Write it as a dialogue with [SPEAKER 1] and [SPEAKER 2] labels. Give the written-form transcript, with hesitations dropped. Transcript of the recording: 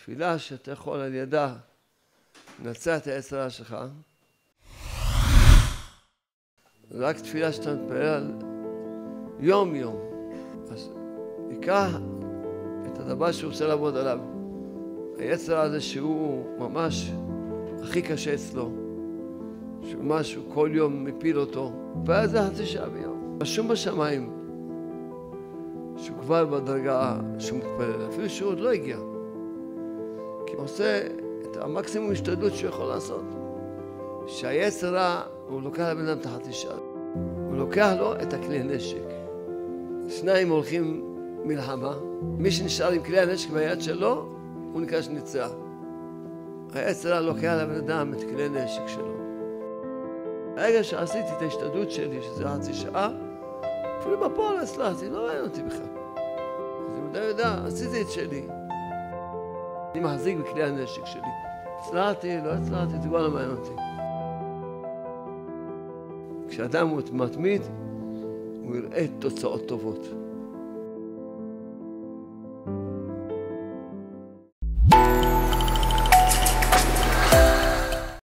[SPEAKER 1] התפילה שאתה יכול על ידה לנצח את היצר הרע שלך, רק תפילה שאתה מתפלל יום יום. אז ייקח את הדבר שהוא רוצה לעבוד עליו. היצר הזה שהוא ממש הכי קשה אצלו, שממש הוא כל יום מפיל אותו, ואז זה חצי שעה ביום. רשום בשמיים שהוא כבר בדרגה שהוא מתפלל, אפילו שהוא עוד לא הגיע. כי הוא עושה את המקסימום השתדלות שהוא יכול לעשות. שהיצר רע, הוא לוקח לבן אדם את החצי שעה. הוא לוקח לו את הכלי נשק. שניים הולכים מלחמה, מי שנשאר עם כלי הנשק ביד שלו, הוא נקרא שניצח. היצר רע לוקח לבן אדם את כלי נשק שלו. ברגע שעשיתי את ההשתדלות שלי, שזה חצי שעה, אפילו בפועל הצלחתי, לא ראיין אותי בכלל. אז אני יודע, עשיתי את שלי. אני מחזיק בכלי הנשק שלי. הצלחתי, לא הצלחתי, זה כבר לא מעניין אותי. כשאדם הוא מתמיד, הוא יראה תוצאות טובות.